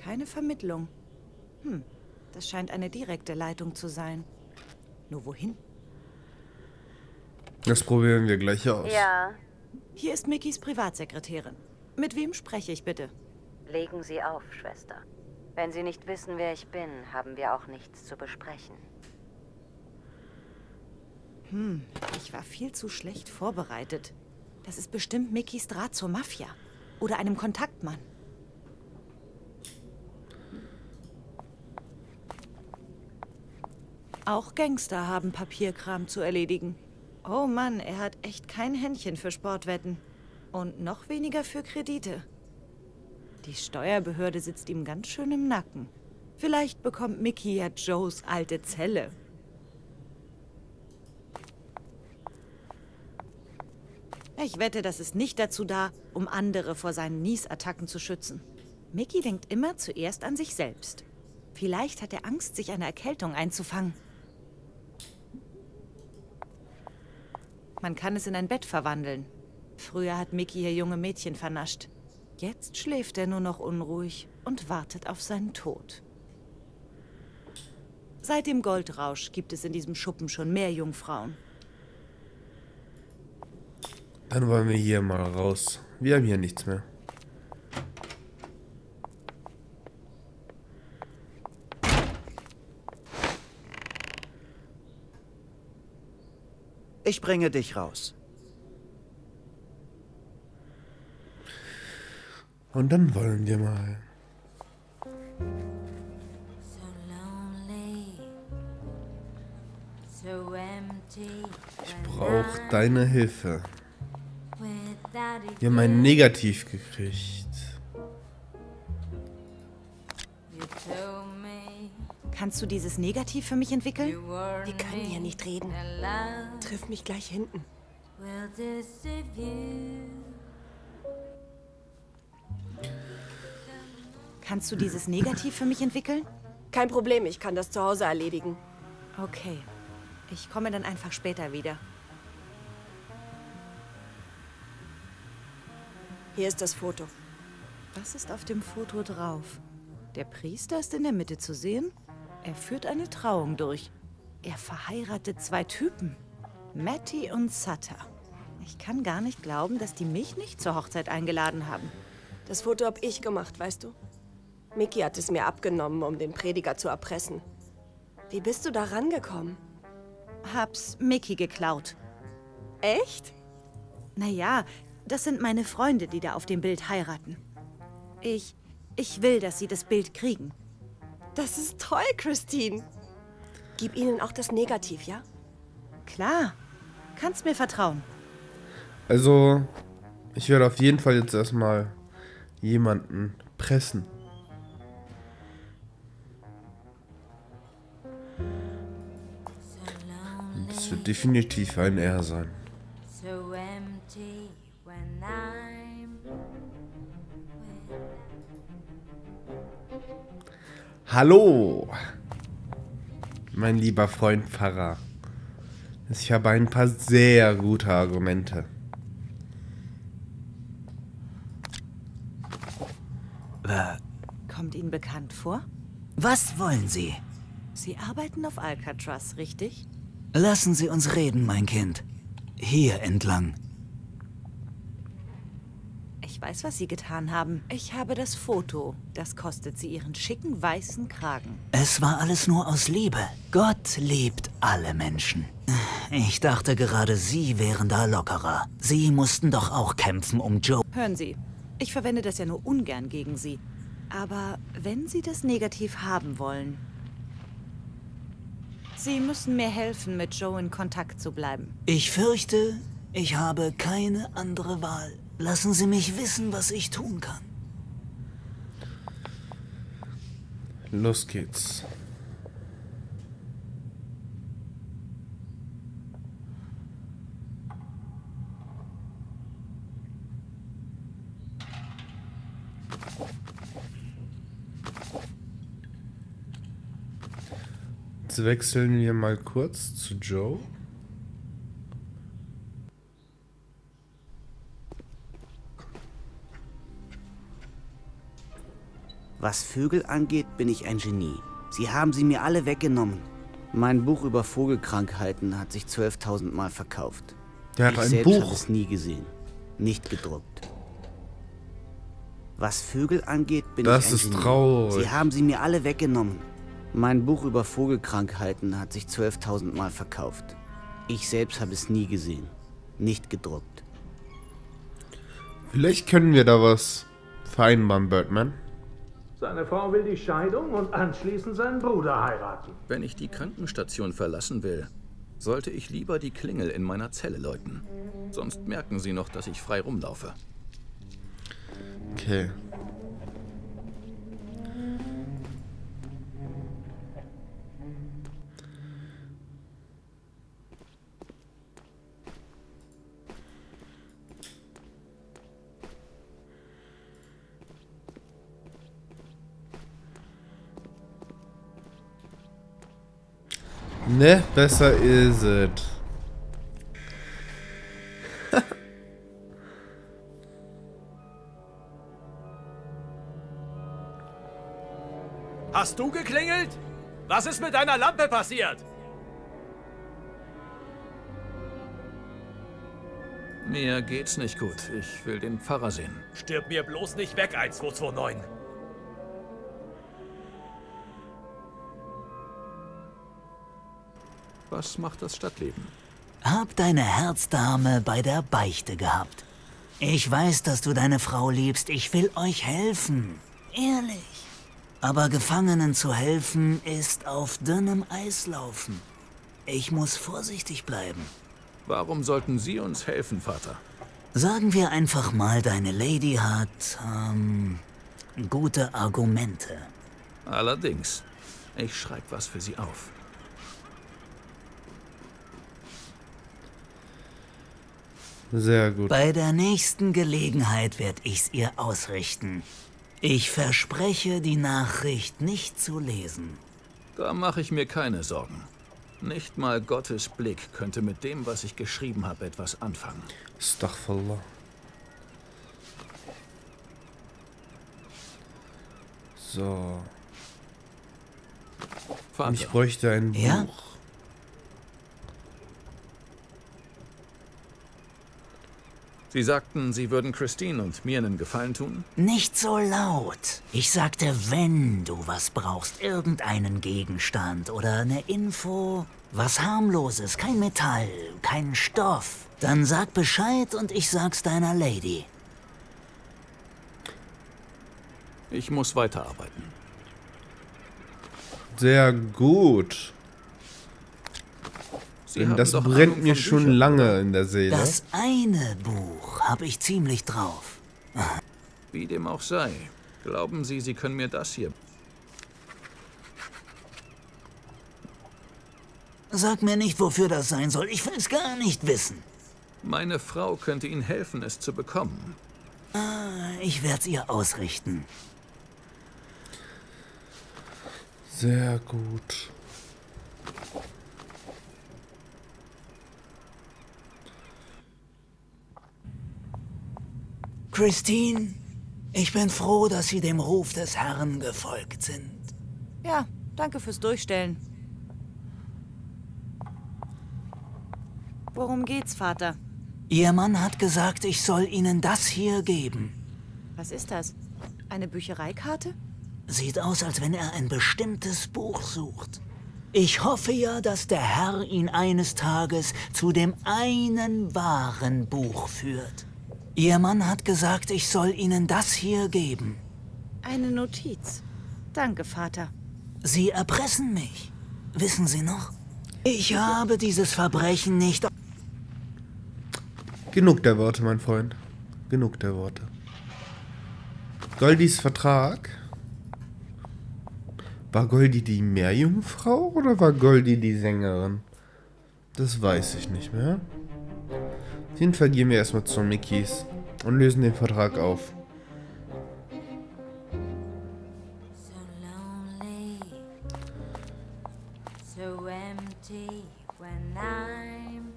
Keine Vermittlung. Das scheint eine direkte Leitung zu sein. Nur wohin? Das probieren wir gleich aus. Ja, Hier ist Mickys Privatsekretärin. Mit wem spreche ich bitte? legen Sie auf, Schwester. Wenn Sie nicht wissen, wer ich bin, haben wir auch nichts zu besprechen. Ich war viel zu schlecht vorbereitet. Das ist bestimmt Mickys Draht zur Mafia. Oder einem Kontaktmann. Auch Gangster haben Papierkram zu erledigen. Oh Mann, er hat echt kein Händchen für Sportwetten. Und noch weniger für Kredite. Die Steuerbehörde sitzt ihm ganz schön im Nacken. Vielleicht bekommt Mickey ja Joes alte Zelle. Ich wette, das ist nicht dazu da, um andere vor seinen Niesattacken zu schützen. Mickey denkt immer zuerst an sich selbst. Vielleicht hat er Angst, sich eine Erkältung einzufangen. Man kann es in ein Bett verwandeln. Früher hat Mickey hier junge Mädchen vernascht. Jetzt schläft er nur noch unruhig und wartet auf seinen Tod. Seit dem Goldrausch gibt es in diesem Schuppen schon mehr Jungfrauen. Dann wollen wir hier mal raus. Wir haben hier nichts mehr. Ich bringe dich raus. Und dann wollen wir mal. Ich brauche deine Hilfe. Wir haben ein Negativ gekriegt. Kannst du dieses Negativ für mich entwickeln? Wir können hier nicht reden. Triff mich gleich hinten. Kannst du dieses Negativ für mich entwickeln? Kein Problem, ich kann das zu Hause erledigen. Okay. Ich komme dann einfach später wieder. Hier ist das Foto. Was ist auf dem Foto drauf? Der Priester ist in der Mitte zu sehen. Er führt eine Trauung durch. Er verheiratet zwei Typen. Matty und Sutter. Ich kann gar nicht glauben, dass die mich nicht zur Hochzeit eingeladen haben. Das Foto habe ich gemacht, weißt du? Mickey hat es mir abgenommen, um den Prediger zu erpressen. Wie bist du da rangekommen? Hab's Mickey geklaut. Echt? Naja, das sind meine Freunde, die da auf dem Bild heiraten. Ich will, dass sie das Bild kriegen. Das ist toll, Christine. Gib ihnen auch das Negativ, ja? Klar. Kannst mir vertrauen. Also, ich werde auf jeden Fall jetzt erstmal jemanden pressen. Und das wird definitiv ein Er sein. Hallo, mein lieber Freund Pfarrer. Ich habe ein paar sehr gute Argumente. Kommt Ihnen bekannt vor? Was wollen Sie? Sie arbeiten auf Alcatraz, richtig? Lassen Sie uns reden, mein Kind. Hier entlang. Ich weiß, was Sie getan haben. Ich habe das Foto. Das kostet Sie Ihren schicken weißen Kragen. Es war alles nur aus Liebe. Gott liebt alle Menschen. Ich dachte gerade, Sie wären da lockerer. Sie mussten doch auch kämpfen um Joe. Hören Sie, ich verwende das ja nur ungern gegen Sie. Aber wenn Sie das Negativ haben wollen, Sie müssen mir helfen, mit Joe in Kontakt zu bleiben. Ich fürchte, ich habe keine andere Wahl. Lassen Sie mich wissen, was ich tun kann. Los geht's. Jetzt wechseln wir mal kurz zu Joe. Was Vögel angeht, bin ich ein Genie. Sie haben sie mir alle weggenommen. Mein Buch über Vogelkrankheiten hat sich 12.000 Mal verkauft. Der hat Ich ein selbst habe Buch. es nie gesehen. Nicht gedruckt. Was Vögel angeht, bin ich ein Das ist Genie. traurig. Sie haben sie mir alle weggenommen. Mein Buch über Vogelkrankheiten hat sich 12.000 Mal verkauft. Ich selbst habe es nie gesehen. Nicht gedruckt. Vielleicht können wir da was vereinbaren, Birdman. Seine Frau will die Scheidung und anschließend seinen Bruder heiraten. Wenn ich die Krankenstation verlassen will, sollte ich lieber die Klingel in meiner Zelle läuten. Sonst merken sie noch, dass ich frei rumlaufe. Okay. Ne, besser ist es. Hast du geklingelt? Was ist mit deiner Lampe passiert? Mir geht's nicht gut. Ich will den Pfarrer sehen. Stirb mir bloß nicht weg, 1229. Was macht das Stadtleben? Hab deine Herzdame bei der Beichte gehabt. Ich weiß, dass du deine Frau liebst. Ich will euch helfen. Ehrlich. Aber Gefangenen zu helfen, ist auf dünnem Eis laufen. Ich muss vorsichtig bleiben. Warum sollten Sie uns helfen, Vater? Sagen wir einfach mal, deine Lady hat, gute Argumente. Allerdings. Ich schreibe was für Sie auf. Sehr gut. Bei der nächsten Gelegenheit werde ich's ihr ausrichten. Ich verspreche, die Nachricht nicht zu lesen. Da mache ich mir keine Sorgen. Nicht mal Gottes Blick könnte mit dem, was ich geschrieben habe, etwas anfangen. Astaghfirullah. So. Vater, Ich bräuchte ein Ja? Buch. Sie sagten, Sie würden Christine und mir einen Gefallen tun? Nicht so laut. Ich sagte, wenn du was brauchst, irgendeinen Gegenstand oder eine Info, was harmloses, kein Metall, kein Stoff, dann sag Bescheid und ich sag's deiner Lady. Ich muss weiterarbeiten. Sehr gut. Sie Denn haben das doch brennt Ahnung mir von schon Büchern, lange oder? in der Seele. Das eine Buch habe ich ziemlich drauf. Wie dem auch sei. Glauben Sie, Sie können mir das hier... Sag mir nicht, wofür das sein soll. Ich will's gar nicht wissen. Meine Frau könnte Ihnen helfen, es zu bekommen. Ich werd's ihr ausrichten. Sehr gut. Christine, ich bin froh, dass Sie dem Ruf des Herrn gefolgt sind. Ja, danke fürs Durchstellen. Worum geht's, Vater? Ihr Mann hat gesagt, ich soll Ihnen das hier geben. Was ist das? Eine Büchereikarte? Sieht aus, als wenn er ein bestimmtes Buch sucht. Ich hoffe ja, dass der Herr ihn eines Tages zu dem einen wahren Buch führt. Ihr Mann hat gesagt, ich soll Ihnen das hier geben. Eine Notiz. Danke, Vater. Sie erpressen mich. Wissen Sie noch? Ich habe dieses Verbrechen nicht... Genug der Worte, mein Freund. Genug der Worte. Goldis Vertrag? War Goldi die Meerjungfrau oder war Goldi die Sängerin? Das weiß ich nicht mehr. Auf jeden Fall gehen wir erstmal zu Mickeys und lösen den Vertrag auf. So lonely, so empty when I'm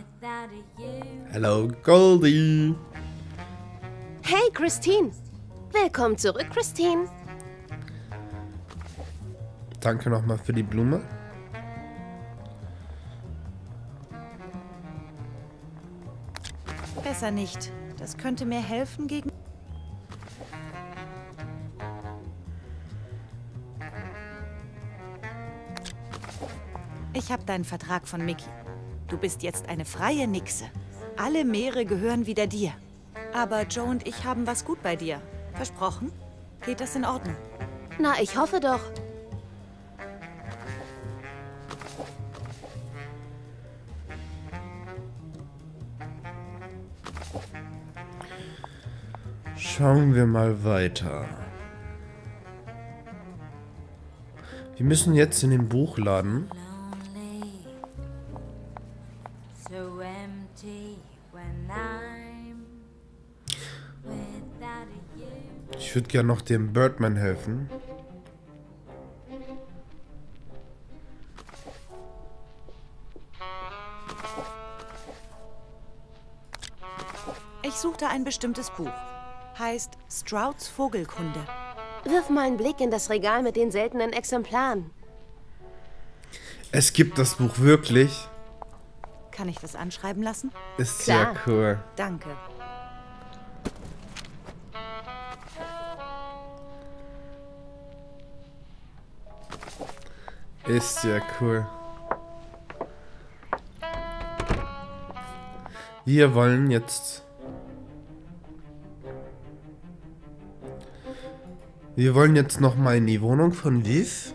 without you. Hello, Goldie. Hey, Christine. Willkommen zurück, Christine. Danke nochmal für die Blume. Besser nicht. Das könnte mir helfen gegen... Ich habe deinen Vertrag von Mickey. Du bist jetzt eine freie Nixe. Alle Meere gehören wieder dir. Aber Joe und ich haben was gut bei dir. Versprochen? Geht das in Ordnung? Na, ich hoffe doch. Schauen wir mal weiter. Wir müssen jetzt in den Buchladen. So empty when I'm without you. Ich würde gerne noch dem Birdman helfen. Ich suchte ein bestimmtes Buch. Heißt Strouds Vogelkunde. Wirf mal einen Blick in das Regal mit den seltenen Exemplaren. Es gibt das Buch wirklich. Kann ich das anschreiben lassen? Ist Klar. sehr cool. Danke. Ist sehr cool. Wir wollen jetzt... Wir wollen jetzt noch mal in die Wohnung von Viv.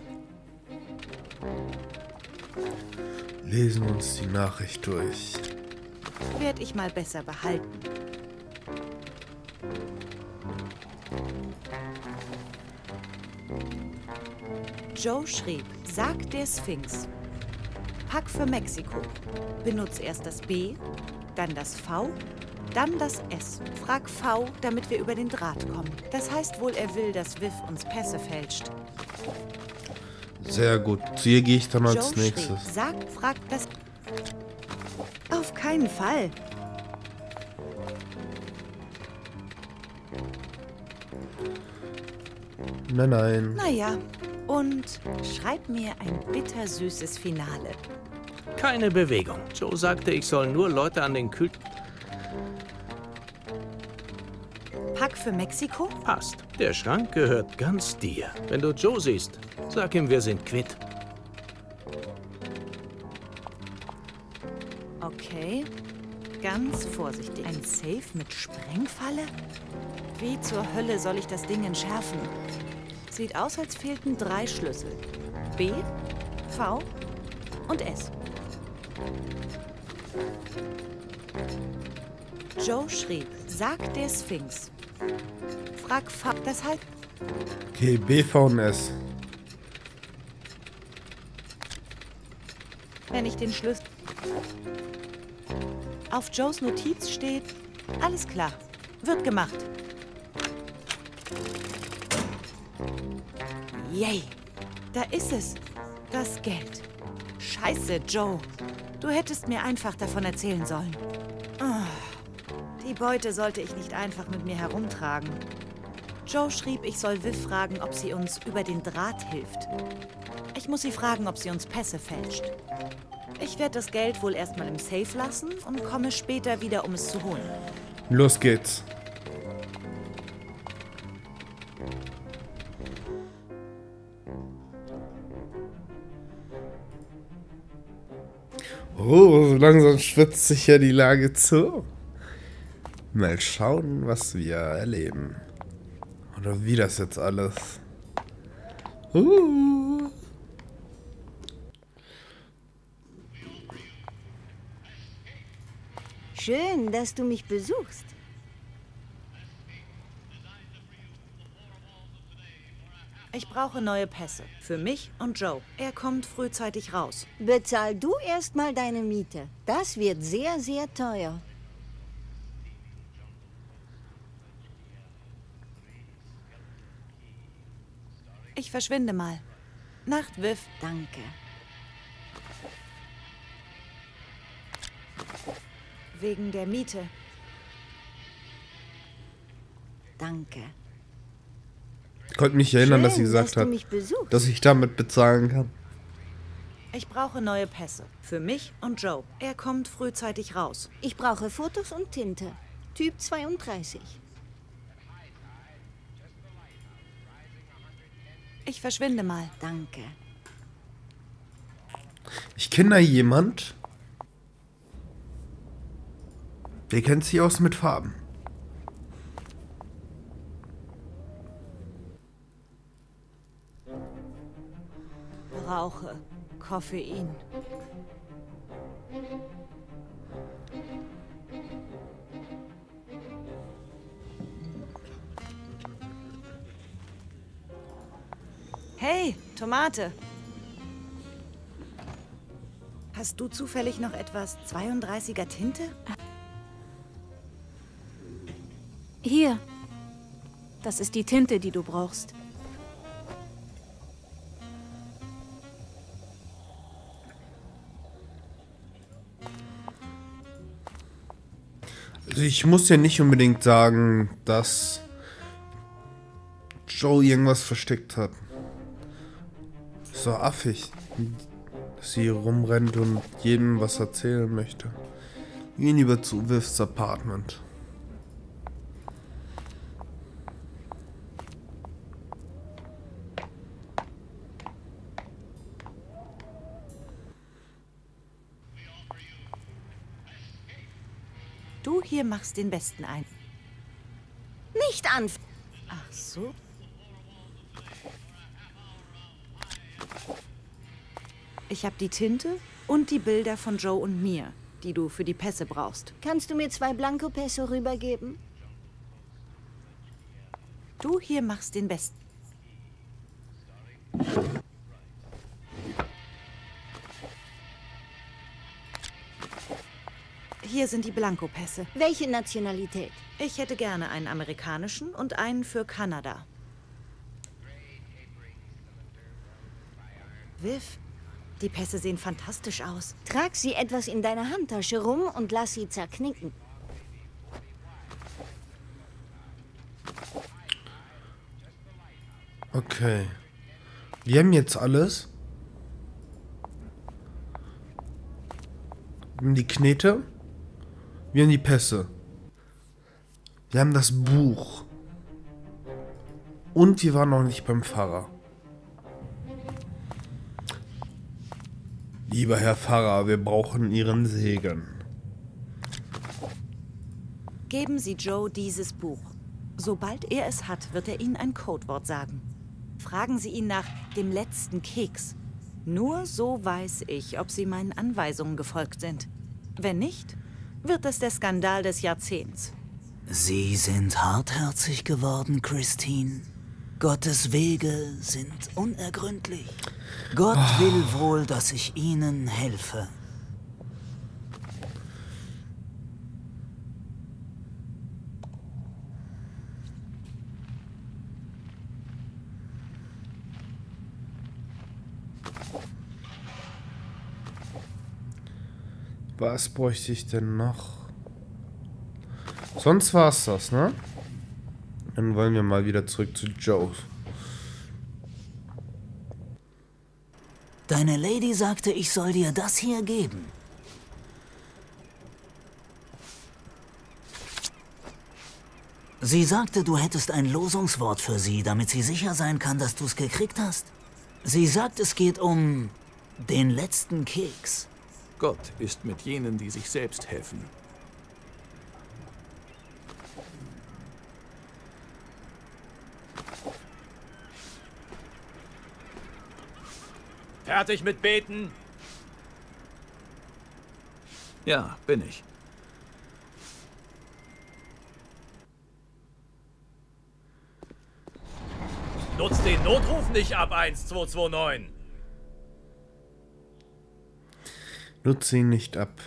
Lesen uns die Nachricht durch. Werd ich mal besser behalten. Joe schrieb, sag der Sphinx. Pack für Mexiko. Benutz erst das B, dann das V, dann das S. Frag V, damit wir über den Draht kommen. Das heißt wohl, er will, dass Viv uns Pässe fälscht. Sehr gut. Zu ihr gehe ich dann als Joe nächstes. schrieb, sag, frag das... Auf keinen Fall. Nein, nein. Naja, und schreib mir ein bittersüßes Finale. Keine Bewegung. Joe sagte, ich soll nur Leute an den Kühl... Pack für Mexiko? Passt. Der Schrank gehört ganz dir. Wenn du Joe siehst, sag ihm, wir sind quitt. Okay. Ganz vorsichtig. Ein Safe mit Sprengfalle? Wie zur Hölle soll ich das Ding entschärfen? Sieht aus, als fehlten 3 Schlüssel. B, V und S. Joe schrieb, sag der Sphinx. Frag V, das heißt... Okay, B, V und S. Wenn ich den Schlüssel... Auf Joes Notiz steht, alles klar, wird gemacht. Yay, da ist es, das Geld. Scheiße, Joe, du hättest mir einfach davon erzählen sollen. Die Beute sollte ich nicht einfach mit mir herumtragen. Joe schrieb, ich soll Viv fragen, ob sie uns über den Draht hilft. Ich muss sie fragen, ob sie uns Pässe fälscht. Ich werde das Geld wohl erstmal im Safe lassen und komme später wieder, um es zu holen. Los geht's. Oh, so langsam schwitzt sich ja die Lage zu. Mal schauen, was wir erleben. Oder wie das jetzt alles. Schön, dass du mich besuchst. Ich brauche neue Pässe. Für mich und Joe. Er kommt frühzeitig raus. Bezahl du erstmal deine Miete. Das wird sehr, sehr teuer. Ich verschwinde mal. Nacht, Viv. Danke. Wegen der Miete. Danke. Ich konnte mich erinnern, dass sie Schön, gesagt dass du hat, mich besuchst. dass ich damit bezahlen kann. Ich brauche neue Pässe. Für mich und Joe. Er kommt frühzeitig raus. Ich brauche Fotos und Tinte. Typ 32. Ich verschwinde mal. Danke. Ich kenne da jemand, der kennt sich aus mit Farben. Brauche Koffein. Hey, Tomate. Hast du zufällig noch etwas 32er Tinte? Hier. Das ist die Tinte, die du brauchst. Also ich muss ja nicht unbedingt sagen, dass Joe irgendwas versteckt hat. So affig, dass sie rumrennt und jedem was erzählen möchte. Gehen lieber zu Vivs Apartment. Du hier machst den Besten ein. Nicht an. Ach so. Ich habe die Tinte und die Bilder von Joe und mir, die du für die Pässe brauchst. Kannst du mir 2 Blankopässe rübergeben? Du hier machst den Besten. Hier sind die Blankopässe. Welche Nationalität? Ich hätte gerne einen amerikanischen und einen für Kanada. Viv, die Pässe sehen fantastisch aus. Trag sie etwas in deiner Handtasche rum und lass sie zerknicken. Okay. Wir haben jetzt alles. Wir haben die Knete. Wir haben die Pässe. Wir haben das Buch. Und wir waren noch nicht beim Pfarrer. Lieber Herr Pfarrer, wir brauchen Ihren Segen. Geben Sie Joe dieses Buch. Sobald er es hat, wird er Ihnen ein Codewort sagen. Fragen Sie ihn nach dem letzten Keks. Nur so weiß ich, ob Sie meinen Anweisungen gefolgt sind. Wenn nicht, wird es der Skandal des Jahrzehnts. Sie sind hartherzig geworden, Christine. Gottes Wege sind unergründlich. Gott will wohl, dass ich Ihnen helfe. Was bräuchte ich denn noch? Sonst war's das, ne? Dann wollen wir mal wieder zurück zu Joe. Deine Lady sagte, ich soll dir das hier geben. Sie sagte, du hättest ein Losungswort für sie, damit sie sicher sein kann, dass du es gekriegt hast. Sie sagt, es geht um den letzten Keks. Gott ist mit jenen, die sich selbst helfen. Fertig mit Beten? Ja, bin ich. Nutzt den Notruf nicht ab 1229. Nutze ihn nicht ab.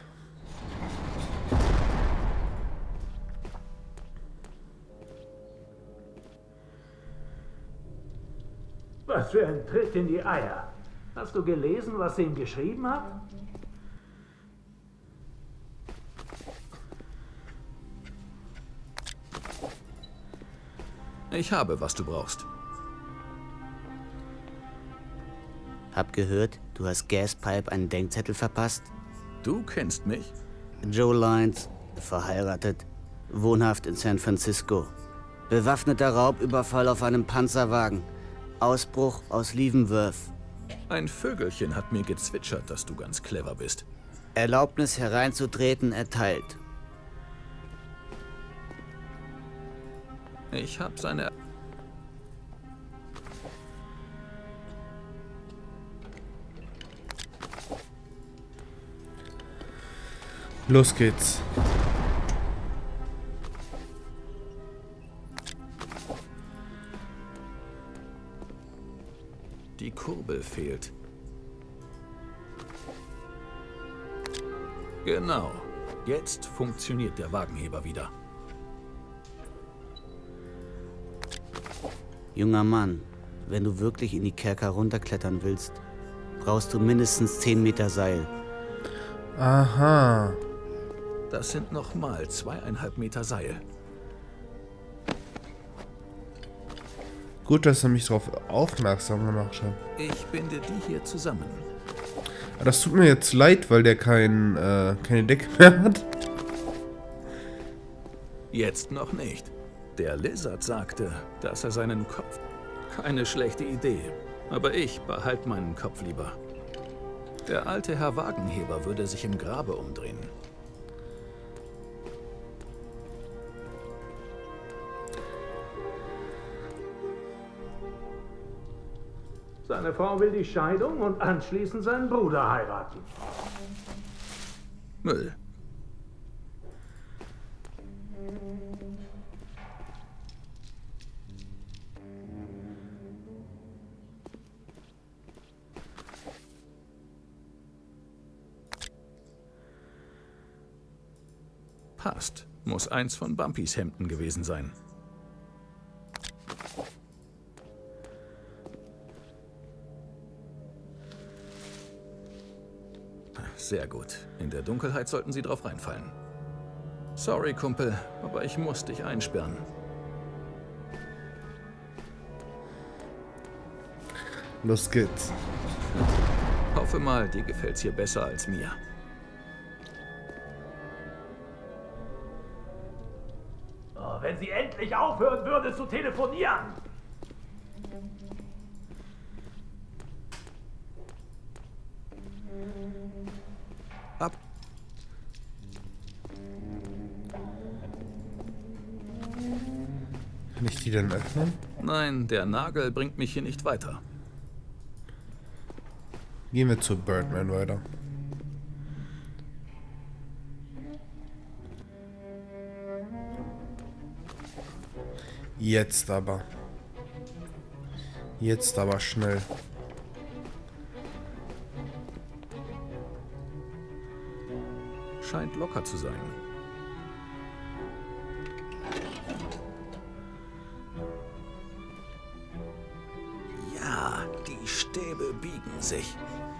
Was für ein Tritt in die Eier. Hast du gelesen, was sie ihm geschrieben hat? Ich habe, was du brauchst. Hab gehört, du hast Gaspipe einen Denkzettel verpasst. Du kennst mich? Joe Lyons, verheiratet, wohnhaft in San Francisco. Bewaffneter Raubüberfall auf einem Panzerwagen. Ausbruch aus Leavenworth. Ein Vögelchen hat mir gezwitschert, dass du ganz clever bist. Erlaubnis hereinzutreten erteilt. Ich habe seine... Los geht's. Die Kurbel fehlt. Genau. Jetzt funktioniert der Wagenheber wieder. Junger Mann, wenn du wirklich in die Kerker runterklettern willst, brauchst du mindestens 10 Meter Seil. Aha. Das sind nochmal 2,5 Meter Seil. Gut, dass er mich darauf aufmerksam gemacht hat. Ich binde die hier zusammen. Das tut mir jetzt leid, weil der keine Decke mehr hat. Jetzt noch nicht. Der Lizard sagte, dass er seinen Kopf... Keine schlechte Idee. Aber ich behalte meinen Kopf lieber. Der alte Herr Wagenheber würde sich im Grabe umdrehen. Seine Frau will die Scheidung und anschließend seinen Bruder heiraten. Müll. Passt. Muss eins von Bumpys Hemden gewesen sein. Sehr gut. In der Dunkelheit sollten sie drauf reinfallen. Sorry, Kumpel, aber ich muss dich einsperren. Los geht's. Hoffe mal, dir gefällt's hier besser als mir. Oh, wenn sie endlich aufhören würde zu telefonieren! Ab. Kann ich die denn öffnen? Nein, der Nagel bringt mich hier nicht weiter. Gehen wir zu Birdman weiter. Jetzt aber. Jetzt aber schnell. Scheint locker zu sein. Ja, die Stäbe biegen sich.